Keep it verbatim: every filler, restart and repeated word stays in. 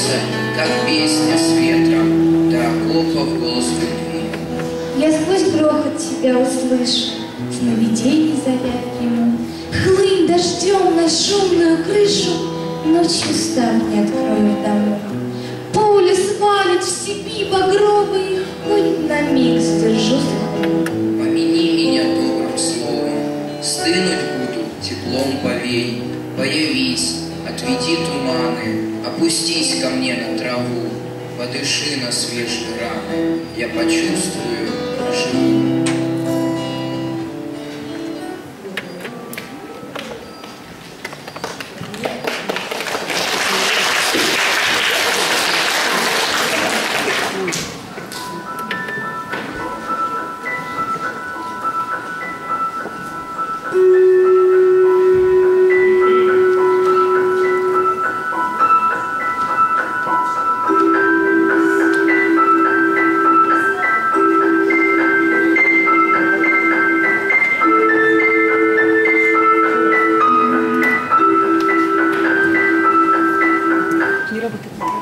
сердце, как песня с ветром, да окопов голос любви. Я сквозь грохот тебя услышу, сновидений зовя приму. Хлынь дождем на шумную крышу, ночью ставни открою в дому. Пуля свалит в степи багровой, хоть на миг сдержу страху. Помяни меня добрым словом, стынуть буду, теплом повей. Появись, отведи туманы, опустись ко мне на траву, подыши на свежие раны, я почувствую, живу. Не работает.